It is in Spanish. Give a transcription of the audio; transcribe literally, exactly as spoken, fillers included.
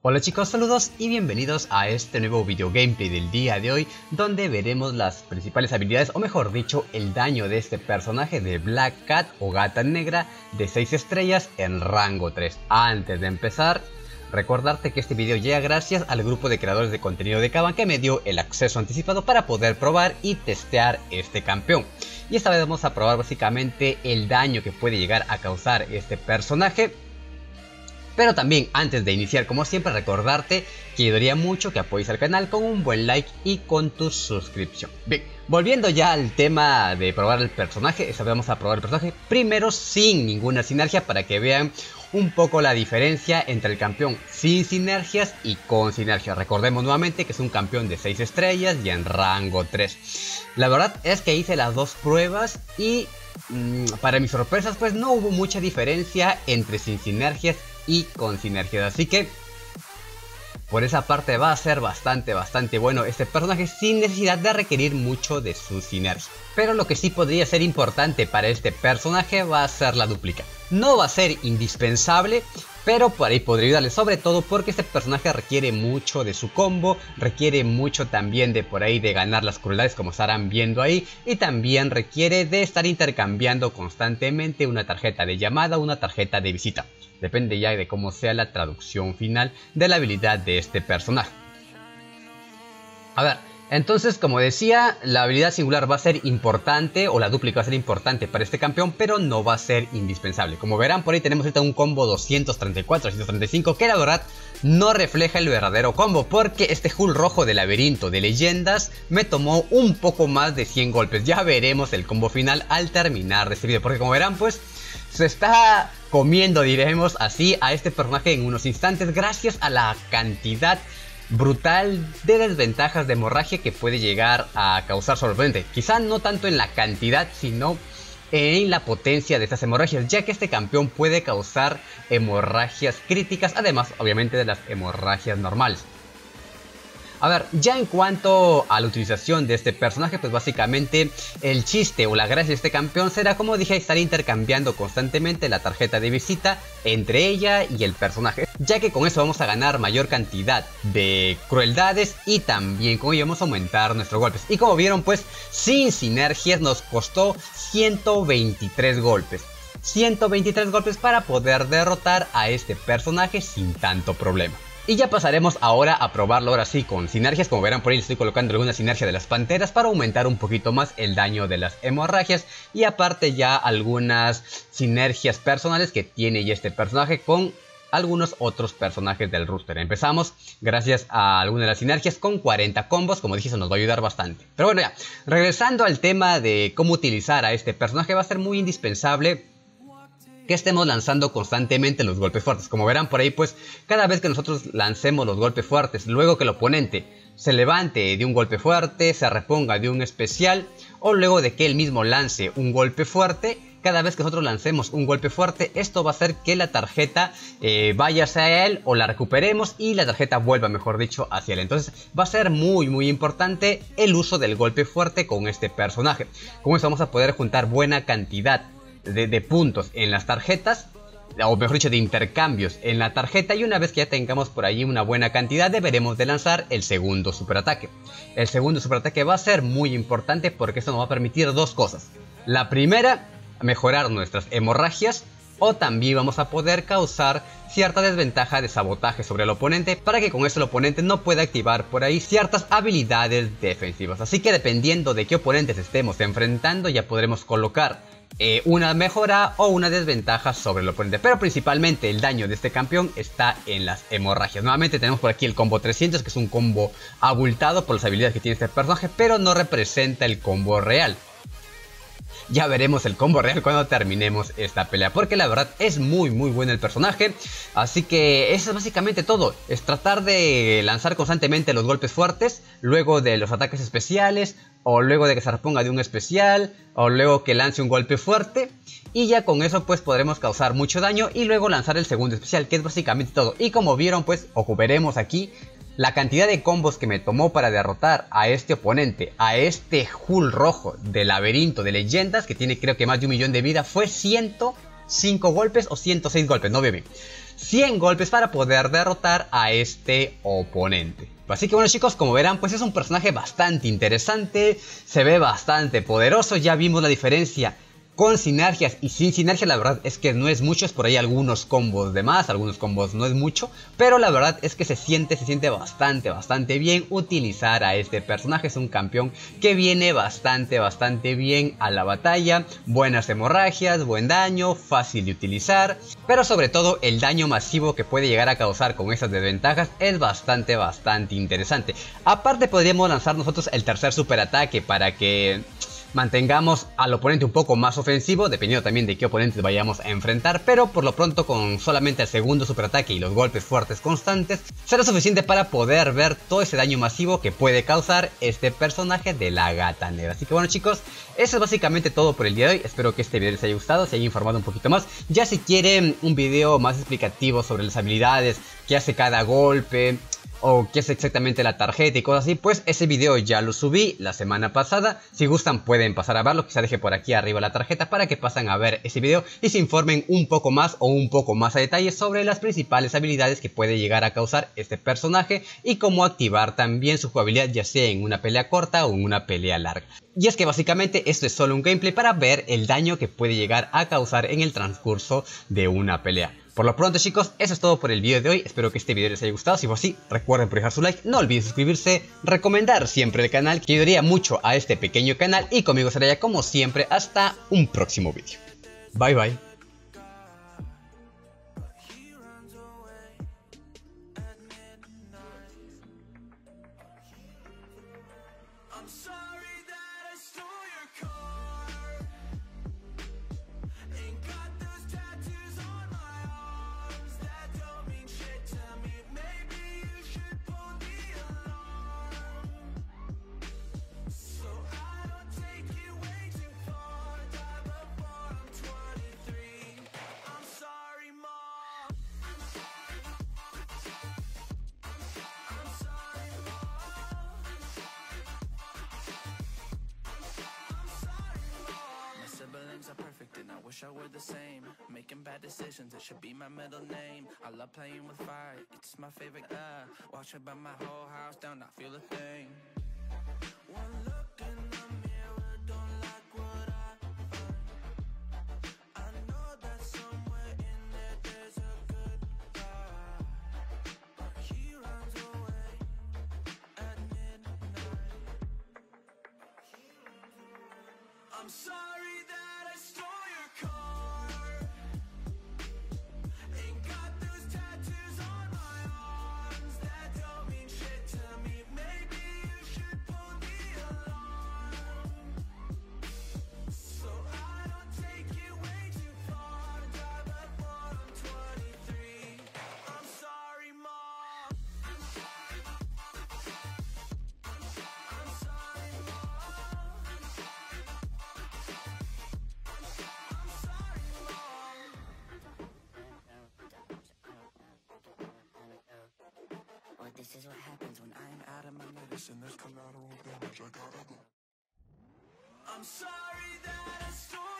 Hola chicos, saludos y bienvenidos a este nuevo video gameplay del día de hoy, donde veremos las principales habilidades, o mejor dicho, el daño de este personaje de Black Cat o Gata Negra de seis estrellas en rango tres. Antes de empezar, recordarte que este video llega gracias al grupo de creadores de contenido de Kaban, que me dio el acceso anticipado para poder probar y testear este campeón. Y esta vez vamos a probar básicamente el daño que puede llegar a causar este personaje. Pero también, antes de iniciar, como siempre, recordarte que ayudaría mucho que apoyes al canal con un buen like y con tu suscripción. Bien, volviendo ya al tema de probar el personaje, esta vez vamos a probar el personaje primero sin ninguna sinergia para que vean un poco la diferencia entre el campeón sin sinergias y con sinergias. Recordemos nuevamente que es un campeón de seis estrellas y en rango tres. La verdad es que hice las dos pruebas y mmm, para mis sorpresas pues no hubo mucha diferencia entre sin sinergias y con sinergias, así que por esa parte va a ser bastante bastante bueno este personaje sin necesidad de requerir mucho de su sinergia. Pero lo que sí podría ser importante para este personaje va a ser la dúplica. No va a ser indispensable, pero por ahí podría ayudarle, sobre todo porque este personaje requiere mucho de su combo, requiere mucho también de por ahí de ganar las crueldades, como estarán viendo ahí, y también requiere de estar intercambiando constantemente una tarjeta de llamada o una tarjeta de visita. Depende ya de cómo sea la traducción final de la habilidad de este personaje. A ver, entonces como decía, la habilidad singular va a ser importante, o la dúplica va a ser importante para este campeón, pero no va a ser indispensable. Como verán, por ahí tenemos ahorita un combo doscientos treinta y cuatro, doscientos treinta y cinco, que la verdad no refleja el verdadero combo, porque este Hull rojo de laberinto de leyendas me tomó un poco más de cien golpes. Ya veremos el combo final al terminar de este video, porque como verán pues se está comiendo, diremos así, a este personaje en unos instantes gracias a la cantidad brutal de desventajas de hemorragia que puede llegar a causar sobre el oponente. Quizá no tanto en la cantidad, sino en la potencia de estas hemorragias, ya que este campeón puede causar hemorragias críticas, además obviamente de las hemorragias normales. A ver, ya en cuanto a la utilización de este personaje, pues básicamente el chiste o la gracia de este campeón será, como dije, estar intercambiando constantemente la tarjeta de visita entre ella y el personaje, ya que con eso vamos a ganar mayor cantidad de crueldades y también con ello vamos a aumentar nuestros golpes. Y como vieron pues, sin sinergias nos costó ciento veintitrés golpes. ciento veintitrés golpes para poder derrotar a este personaje sin tanto problema. Y ya pasaremos ahora a probarlo ahora sí con sinergias. Como verán por ahí estoy colocando alguna sinergia de las panteras para aumentar un poquito más el daño de las hemorragias. Y aparte ya algunas sinergias personales que tiene ya este personaje con algunos otros personajes del roster. Empezamos gracias a algunas de las sinergias con cuarenta combos. Como dije, eso nos va a ayudar bastante. Pero bueno, ya regresando al tema de cómo utilizar a este personaje, va a ser muy indispensable que estemos lanzando constantemente los golpes fuertes. Como verán por ahí pues, cada vez que nosotros lancemos los golpes fuertes, luego que el oponente se levante de un golpe fuerte, se reponga de un especial, o luego de que él mismo lance un golpe fuerte, cada vez que nosotros lancemos un golpe fuerte, esto va a hacer que la tarjeta eh, vaya hacia él o la recuperemos y la tarjeta vuelva, mejor dicho, hacia él. Entonces va a ser muy muy importante el uso del golpe fuerte con este personaje. Con eso vamos a poder juntar buena cantidad De, de puntos en las tarjetas, o mejor dicho de intercambios en la tarjeta, y una vez que ya tengamos por allí una buena cantidad deberemos de lanzar el segundo superataque. El segundo superataque va a ser muy importante porque esto nos va a permitir dos cosas. La primera, mejorar nuestras hemorragias, o también vamos a poder causar cierta desventaja de sabotaje sobre el oponente para que con eso el oponente no pueda activar por ahí ciertas habilidades defensivas. Así que dependiendo de qué oponentes estemos enfrentando ya podremos colocar Eh, una mejora o una desventaja sobre el oponente, pero principalmente el daño de este campeón está en las hemorragias. Nuevamente tenemos por aquí el combo trescientos, que es un combo abultado por las habilidades que tiene este personaje, pero no representa el combo real. Ya veremos el combo real cuando terminemos esta pelea, porque la verdad es muy muy bueno el personaje. Así que eso es básicamente todo, es tratar de lanzar constantemente los golpes fuertes, luego de los ataques especiales, o luego de que se reponga de un especial, o luego que lance un golpe fuerte, y ya con eso pues podremos causar mucho daño y luego lanzar el segundo especial, que es básicamente todo. Y como vieron pues, ocuparemos aquí la cantidad de combos que me tomó para derrotar a este oponente, a este Hull rojo de laberinto de leyendas, que tiene creo que más de un millón de vida, fue ciento cinco golpes o ciento seis golpes, no bien, cien golpes para poder derrotar a este oponente. Así que bueno chicos, como verán, pues es un personaje bastante interesante, se ve bastante poderoso, ya vimos la diferencia con sinergias y sin sinergia. La verdad es que no es mucho, es por ahí algunos combos de más, algunos combos no es mucho, pero la verdad es que se siente, se siente bastante, bastante bien utilizar a este personaje. Es un campeón que viene bastante, bastante bien a la batalla, buenas hemorragias, buen daño, fácil de utilizar, pero sobre todo el daño masivo que puede llegar a causar con esas desventajas es bastante, bastante interesante. Aparte podríamos lanzar nosotros el tercer superataque para que mantengamos al oponente un poco más ofensivo, dependiendo también de qué oponentes vayamos a enfrentar, pero por lo pronto con solamente el segundo superataque y los golpes fuertes constantes será suficiente para poder ver todo ese daño masivo que puede causar este personaje de la Gata Negra. Así que bueno chicos, eso es básicamente todo por el día de hoy. Espero que este video les haya gustado, se haya informado un poquito más. Ya si quieren un video más explicativo sobre las habilidades, qué hace cada golpe, o qué es exactamente la tarjeta y cosas así, pues ese video ya lo subí la semana pasada. Si gustan pueden pasar a verlo, quizá deje por aquí arriba la tarjeta para que pasen a ver ese video y se informen un poco más o un poco más a detalle sobre las principales habilidades que puede llegar a causar este personaje y cómo activar también su jugabilidad, ya sea en una pelea corta o en una pelea larga. Y es que básicamente esto es solo un gameplay para ver el daño que puede llegar a causar en el transcurso de una pelea. Por lo pronto chicos, eso es todo por el video de hoy. Espero que este video les haya gustado. Si fue así, recuerden dejar su like, no olviden suscribirse, recomendar siempre el canal, que ayudaría mucho a este pequeño canal. Y conmigo será ya como siempre hasta un próximo video. Bye bye. Are perfect and I wish I were the same. Making bad decisions, it should be my middle name. I love playing with fire, it's my favorite. Uh, watch it burn my whole house down, not feel a thing. One look in the mirror, don't like what I find. I know that somewhere in there there's a good guy, but he runs away at midnight. I'm sorry that I stole your car. Ain't got those tattoos on my arms that don't mean shit to me. Maybe you should pull the alarm, so I don't take it way too far. Die before I'm twenty-three. I'm sorry, Mom. I'm sorry, this is what happens when I'm out of my medicine. There's collateral damage, I gotta go. I'm sorry that I stole